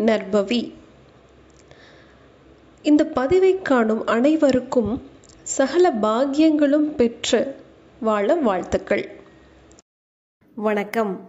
நற்பவி. இந்த பதிவை காணும் அனைவருக்கும் சகல பாக்கியங்களும் பெற்று வாழ வாழ்த்துக்கள். வணக்கம்.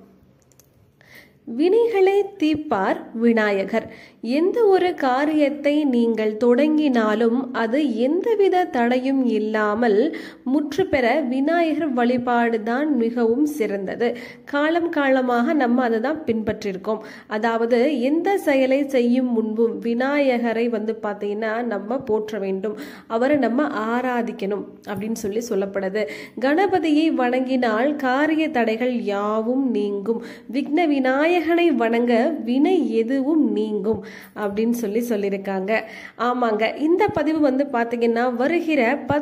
வினைகளை தீர்ப்பார் விநாயகர். எந்த ஒரு காரியத்தை நீங்கள் தொடங்கினாலும் அது எந்தவித தடையும் இல்லாமல் முற்று பெற விநாயகர் வழிபாடுதான் மிகவும் சிறந்தது. காலம் காலமாக நம்ம அதை தான் பின்பற்றிருக்கோம். அதாவது எந்த செயலை செய்யும் முன்பும் விநாயகரை பார்த்தீங்கன்னா நம்ம போற்ற வேண்டும், அவரை நம்ம ஆராதிக்கணும் அப்படின்னு சொல்லப்படுது. கணபதியை வணங்கினால் காரிய தடைகள் யாவும் நீங்கும். விக்ன விநாயகனை வணங்க வினை எதுவும் நீங்கும் அப்படின்னு சொல்லியிருக்காங்க. ஆமாங்க, இந்த பதிவு பாத்தீங்கன்னா வருகிற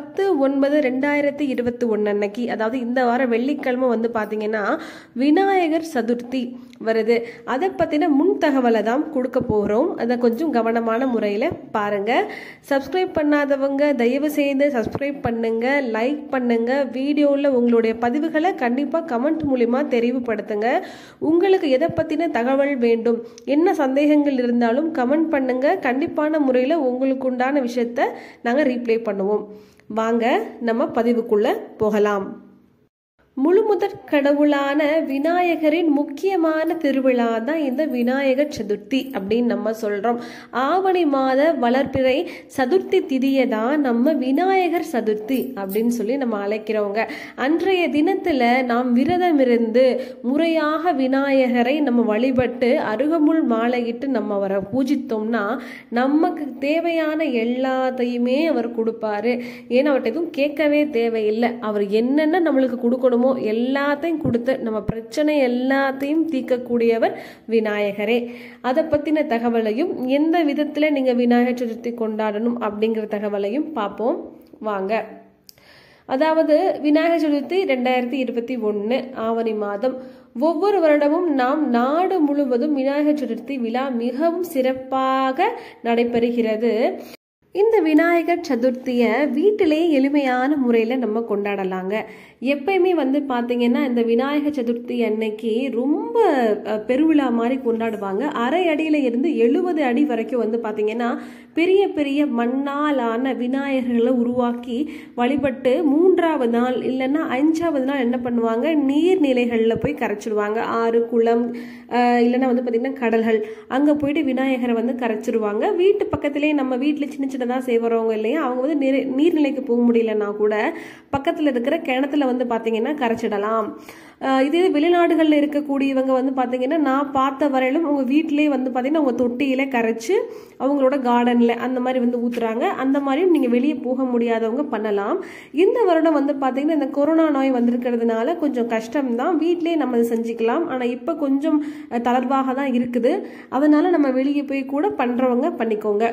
10/9/2021 அன்னைக்கு, அதாவது இந்த வாரம் வெள்ளிக்கிழமை பாத்தீங்கன்னா விநாயகர் சதுர்த்தி வருது. அதை பத்தின முன் தகவலை தான் கொடுக்க போறோம். அதை கொஞ்சம் கவனமான முறையில பாருங்க. சப்ஸ்கிரைப் பண்ணாதவங்க தயவு செய்து சப்ஸ்கிரைப் பண்ணுங்க, லைக் பண்ணுங்க. வீடியோல உங்களுடைய பதிவுகளை கண்டிப்பா கமெண்ட் மூலியமா தெரிவுபடுத்துங்க. உங்களுக்கு எதை பத்தின தகவல் வேண்டும், என்ன சந்தேகங்கள் இருந்தாலும் கமெண்ட் பண்ணுங்க. கண்டிப்பான முறையில் உங்களுக்கு உண்டான விஷயத்த நாங்கள் ரீப்ளே பண்ணுவோம். வாங்க நம்ம பதிவுக்குள்ள போகலாம். முழுமுதற் கடவுளான விநாயகரின் முக்கியமான திருவிழா தான் இந்த விநாயகர் சதுர்த்தி அப்படின்னு நம்ம சொல்றோம். ஆவணி மாத வளர்பிறை சதுர்த்தி திதியை தான் நம்ம விநாயகர் சதுர்த்தி அப்படின்னு நம்ம அழைக்கிறோங்க. அன்றைய தினத்துல நாம் விரதம் இருந்து முறையாக விநாயகரை நம்ம வழிபட்டு அருகமுள் மாலையிட்டு நம்ம அவரை பூஜித்தோம்னா நமக்கு தேவையான எல்லாத்தையுமே அவர் கொடுப்பாரு. ஏன்னா அவர்கிட்ட எதுவும் கேட்கவே தேவையில்லை. அவர் என்னென்ன நம்மளுக்கு கொடுக்கணும் எல்லாத்தையும் கொடுத்து நம்ம பிரச்சனை எல்லாத்தையும் தீர்க்கக்கூடியவர் விநாயகரே. அதை பத்தின தகவலையும் எந்த விதத்துல நீங்க விநாயகர் சதுர்த்தி கொண்டாடணும் அப்படிங்கிற தகவலையும் பார்ப்போம் வாங்க. அதாவது விநாயகர் சதுர்த்தி 2021 ஆவணி மாதம். ஒவ்வொரு வருடமும் நாம் நாடு முழுவதும் விநாயகர் சதுர்த்தி விழா மிகவும் சிறப்பாக நடைபெறுகிறது. இந்த விநாயகர் சதுர்த்தியை வீட்டிலே எளிமையான முறையில் நம்ம கொண்டாடலாங்க. எப்பயுமே பார்த்தீங்கன்னா இந்த விநாயகர் சதுர்த்தி அன்னைக்கு ரொம்ப பெருவிழா மாதிரி கொண்டாடுவாங்க. அரை அடியில இருந்து 70 அடி வரைக்கும் பார்த்தீங்கன்னா பெரிய பெரிய மண்ணாலான விநாயகர்களை உருவாக்கி வழிபட்டு 3ஆவது நாள் இல்லைன்னா 5ஆவது நாள் என்ன பண்ணுவாங்க, நீர்நிலைகளில் போய் கரைச்சிடுவாங்க. ஆறு, குளம் இல்லைன்னா பார்த்தீங்கன்னா கடல்கள், அங்கே போயிட்டு விநாயகரை கரைச்சிடுவாங்க. வீட்டு பக்கத்திலேயே நம்ம வீட்டில் சின்ன சின்னதாக செய்வறவங்க இல்லையா, அவங்க நீர்நிலைக்கு போக முடியலன்னா கூட பக்கத்தில் இருக்கிற கிணத்துல பார்த்தீங்கன்னா கரைச்சிடலாம். இதே வெளிநாடுகளில் இருக்கக்கூடியவங்க பார்த்தீங்கன்னா நான் பார்த்த வரையிலும் உங்க வீட்டிலே பார்த்தீங்கன்னா உங்க தொட்டியில கரைச்சு அவங்களோட கார்டன்ல அந்த மாதிரி ஊத்துறாங்க. அந்த மாதிரியும் நீங்க வெளியே போக முடியாதவங்க பண்ணலாம். இந்த வருடம் பார்த்தீங்கன்னா இந்த கொரோனா நோய் வந்திருக்கிறதுனால கொஞ்சம் கஷ்டம்தான். வீட்டிலேயே நம்ம அதை செஞ்சுக்கலாம். ஆனா இப்ப கொஞ்சம் தளர்வாக தான் இருக்குது. அதனால நம்ம வெளியே போய் கூட பண்றவங்க பண்ணிக்கோங்க.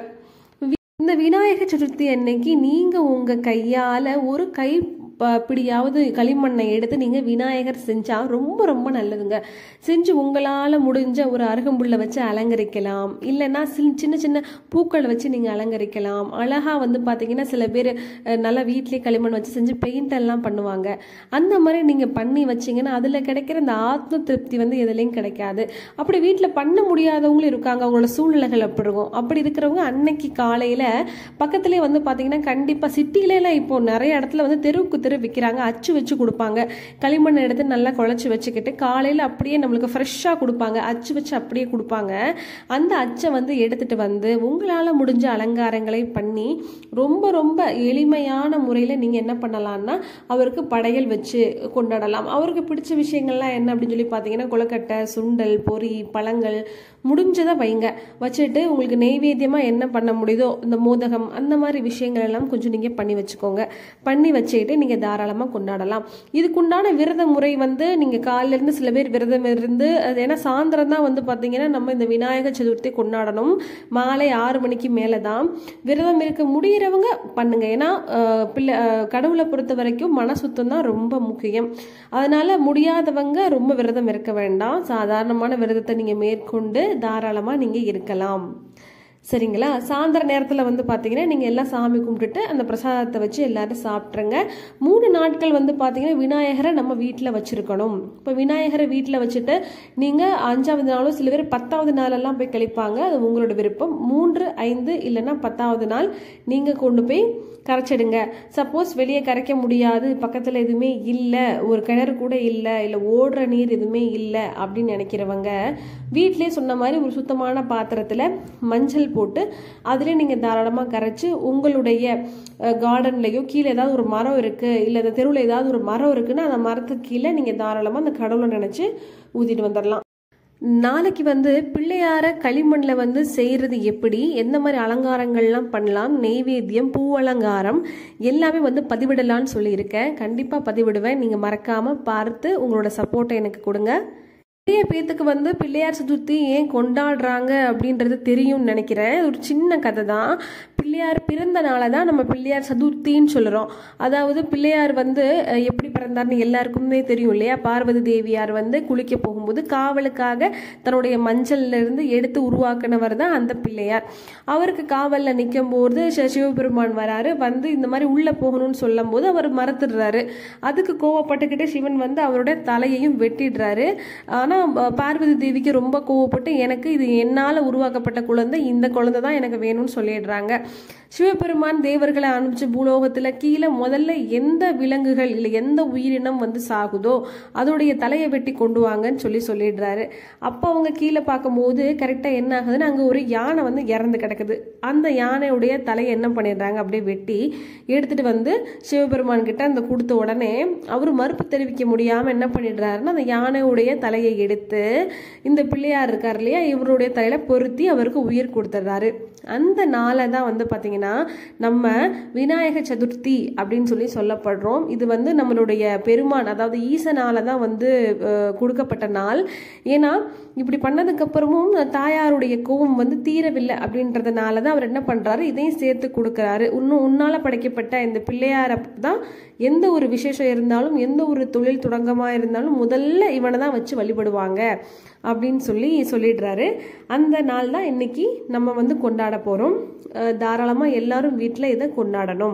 இந்த விநாயகர் சதுர்த்தி அன்னைக்கு நீங்க உங்க கையால ஒரு கை பிடியாவது களிமண்ணை எடுத்து நீங்க விநாயகர் செஞ்சா ரொம்ப ரொம்ப நல்லதுங்க. செஞ்சு உங்களால முடிஞ்ச ஒரு அருகம்புல்ல வச்சு அலங்கரிக்கலாம், இல்லைன்னா சின்ன சின்ன பூக்களை வச்சு நீங்க அலங்கரிக்கலாம். அழகா பாத்தீங்கன்னா சில பேர் நல்லா வீட்லயே களிமண் வச்சு செஞ்சு பெயிண்ட் எல்லாம் பண்ணுவாங்க. அந்த மாதிரி நீங்க பண்ணி வச்சீங்கன்னா அதுல கிடைக்கிற இந்த ஆத்ம திருப்தி எதுலையும் கிடைக்காது. அப்படி வீட்டுல பண்ண முடியாதவங்களும் இருக்காங்க, அவங்களோட சூழ்நிலைகள் அப்படி இருக்கும். அப்படி இருக்கிறவங்க அன்னைக்கு காலையில பக்கத்திலே பாத்தீங்கன்னா கண்டிப்பா சிட்டில எல்லாம் இப்போ நிறைய இடத்துல தெருவுக்கு விற்கிறாங்க. அச்சு வச்சு கொடுப்பாங்க. களிமண் எடுத்து நல்லா குழைச்சி வச்சுக்கிட்டு காலையில அப்படியே நம்மளுக்கு ஃப்ரெஷ்ஷா கொடுப்பாங்க. அச்சு வச்சு அப்படியே கொடுப்பாங்க. அந்த அச்சை எடுத்துட்டு உங்களால முடிஞ்ச அலங்காரங்களை பண்ணி ரொம்ப ரொம்ப எளிமையான முறையில நீங்க என்ன பண்ணலாம்னா அவருக்கு படையல் வச்சு கொண்டாடலாம். அவருக்கு பிடிச்ச விஷயங்கள்லாம் என்ன அப்படின்னு பாத்தீங்கன்னா கொழுக்கட்டை, சுண்டல், பொரி, பழங்கள் முடிஞ்சதை வைங்க. வச்சுட்டு உங்களுக்கு நெய்வேத்தியமா என்ன பண்ண முடியுதோ இந்த மோதகம் அந்த மாதிரி விஷயங்கள் எல்லாம் கொஞ்சம் நீங்க பண்ணி வச்சுக்கோங்க. பண்ணி வச்சுக்கிட்டு நீங்க தாராளமா கொண்டாடலாம். இதுக்குண்டான விரத முறை நீங்க காலையில இருந்து சில பேர் விரதம் இருந்து, ஏன்னா சாயந்தரம் தான் பாத்தீங்கன்னா நம்ம இந்த விநாயகர் சதுர்த்தி கொண்டாடணும். மாலை 6 மணிக்கு மேலதான் விரதம் இருக்க முடியறவங்க பண்ணுங்க. ஏன்னா கடவுளை பொறுத்த வரைக்கும் மன சுத்தம் தான் ரொம்ப முக்கியம். அதனால முடியாதவங்க ரொம்ப விரதம் இருக்க வேண்டாம். சாதாரணமான விரதத்தை நீங்க மேற்கொண்டு தாராளமா நீங்க இருக்கலாம். சரிங்களா? சாயந்தர நேரத்தில் வந்து பார்த்தீங்கன்னா நீங்கள் எல்லாம் சாமி கும்பிட்டுட்டு அந்த பிரசாதத்தை வச்சு எல்லாரும் சாப்பிட்ருங்க. 3 நாட்கள் வந்து பார்த்தீங்கன்னா விநாயகரை நம்ம வீட்டில் வச்சுருக்கணும். இப்போ விநாயகரை வீட்டில் வச்சுட்டு நீங்கள் 5வது நாளோ சில பேர் 10வது நாளெல்லாம் போய் கழிப்பாங்க. அது உங்களோட விருப்பம். 3, 5 இல்லைன்னா 10வது நாள் நீங்கள் கொண்டு போய் கரைச்சிடுங்க. சப்போஸ் வெளியே கரைக்க முடியாது, பக்கத்தில் எதுவுமே இல்லை, ஒரு கிணறு கூட இல்லை, இல்லை ஓடுற நீர் எதுவுமே இல்லை அப்படின்னு நினைக்கிறவங்க வீட்டிலே சொன்ன மாதிரி ஒரு சுத்தமான பாத்திரத்தில் மஞ்சள் போட்டு அதிலே நீங்கள் தாராளமாக கரைச்சி உங்களுடைய கார்டன்லையோ கீழே ஏதாவது ஒரு மரம் இருக்குது, இல்லை அந்த தெருவில் ஏதாவது ஒரு மரம் இருக்குன்னா அந்த மரத்துக்கு கீழே நீங்கள் தாராளமாக அந்த கடவுளை நினச்சி ஊதிட்டு வந்துடலாம். நாளைக்கு வந்து பிள்ளையார களிமண்ணில் வந்து செய்கிறது எப்படி, எந்த மாதிரி அலங்காரங்கள்லாம் பண்ணலாம், நெய்வேத்தியம், பூ அலங்காரம் எல்லாமே வந்து பதிவிடலான்னு சொல்லியிருக்கேன். கண்டிப்பாக பதிவிடுவேன். நீங்கள் மறக்காமல் பார்த்து உங்களோட சப்போர்ட்டை எனக்கு கொடுங்க. நிறைய பேத்துக்கு வந்து பிள்ளையார் சதுர்த்தி ஏன் கொண்டாடுறாங்க அப்படின்றது தெரியும்னு நினைக்கிறேன். ஒரு சின்ன கதை தான். பிள்ளையார் பிறந்த நாளை தான் நம்ம பிள்ளையார் சதுர்த்தின்னு சொல்கிறோம். அதாவது பிள்ளையார் வந்து எப்படி பிறந்தார்னு எல்லாருக்குமே தெரியும் இல்லையா? பார்வதி தேவியார் வந்து குளிக்க போகும்போது காவலுக்காக தன்னுடைய மஞ்சள்ல இருந்து எடுத்து உருவாக்கினவர் தான் அந்த பிள்ளையார். அவருக்கு காவலில் நிற்கும் போது சிவபெருமான் வராரு. வந்து இந்த மாதிரி உள்ளே போகணும்னு சொல்லும் போது அவர் மறுத்துடுறாரு. அதுக்கு கோவப்பட்டுக்கிட்டு சிவன் வந்து அவரோட தலையையும் வெட்டிடுறாரு. ஆனால் பார்வதி தேவிக்கு ரொம்ப கோவப்பட்டு எனக்கு இது என்னால் உருவாக்கப்பட்ட குழந்தை, இந்த குழந்தை தான் எனக்கு வேணும்னு சொல்லிடுறாங்க. சிவபெருமான் தேவர்களை அனுப்பிச்சு பூலோகத்தில் கீழே முதல்ல எந்த விலங்குகள் இல்லை எந்த உயிரினம் வந்து சாகுதோ அதோடைய தலையை வெட்டி கொண்டு வாங்கன்னு சொல்லிடுறாரு. அப்போ அவங்க கீழே பார்க்கும்போது கரெக்டாக என்ன ஆகுதுன்னு அங்கே ஒரு யானை வந்து இறந்து கிடக்குது. அந்த யானையுடைய தலையை என்ன பண்ணிடுறாங்க, அப்படியே வெட்டி எடுத்துட்டு வந்து சிவபெருமான் கிட்ட அந்த கொடுத்த உடனே அவர் மறுப்பு தெரிவிக்க முடியாமல் என்ன பண்ணிடுறாருன்னா அந்த யானையுடைய தலையை எடுத்து இந்த பிள்ளையார் இருக்கார் இல்லையா, இவருடைய தலையில பொருத்தி அவருக்கு உயிர் கொடுத்துட்றாரு. அந்த நாளை தான் வந்து பார்த்தீங்கன்னா நம்ம விநாயகர் சதுர்த்தி அப்படின்னு சொல்லப்படுறோம். இது வந்து நம்மளுடைய பெருமான் அதாவது ஈசனால தான் வந்து கொடுக்கப்பட்ட நாள். ஏன்னா இப்படி பண்ணதுக்கு அப்புறமும் தாயாருடைய கோபம் வந்து தீரவில்லை அப்படின்றதுனால தான் அவர் என்ன பண்றாரு, இதையும் சேர்த்து கொடுக்குறாரு. உன்னால படைக்கப்பட்ட இந்த பிள்ளையார தான் எந்த ஒரு விசேஷம் இருந்தாலும் எந்த ஒரு தொழில் தொடங்கமா இருந்தாலும் முதல்ல இவனை தான் வச்சு வழிபடுவாங்க அப்படின்னு சொல்லிடுறாரு. அந்த நாள் தான் இன்னைக்கு நம்ம வந்து கொண்டாட போறோம். தாராளமா எல்லாரும் வீட்டில் இதை கொண்டாடணும்.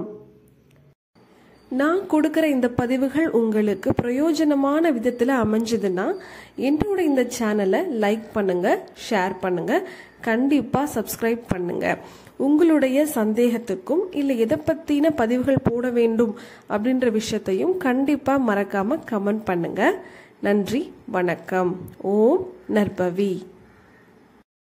நான் கொடுக்குற இந்த பதிவுகள் உங்களுக்கு பிரயோஜனமான விதத்தில் அமைஞ்சதுன்னா என்னோட இந்த சேனலை லைக் பண்ணுங்க, ஷேர் பண்ணுங்க, கண்டிப்பாக சப்ஸ்கிரைப் பண்ணுங்க. உங்களுடைய சந்தேகத்துக்கும் இல்லை எதை பற்றின பதிவுகள் போட வேண்டும் அப்படின்ற விஷயத்தையும் கண்டிப்பாக மறக்காமல் கமெண்ட் பண்ணுங்க. நன்றி, வணக்கம். ஓம் நற்பவி.